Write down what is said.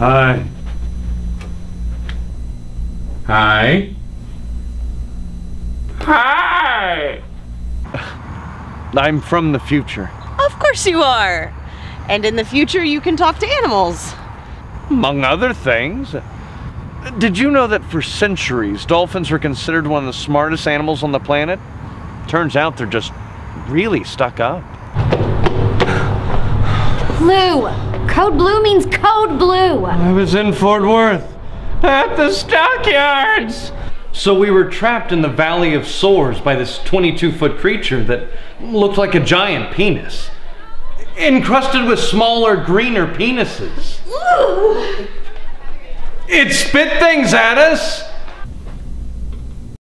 Hi. Hi. Hi! I'm from the future. Of course you are. And in the future, you can talk to animals. Among other things. Did you know that for centuries, dolphins were considered one of the smartest animals on the planet? Turns out they're just really stuck up. Blue. Code blue means code blue. I was in Fort Worth at the stockyards. So we were trapped in the Valley of Sores by this 22-foot creature that looked like a giant penis, encrusted with smaller, greener penises. It spit things at us.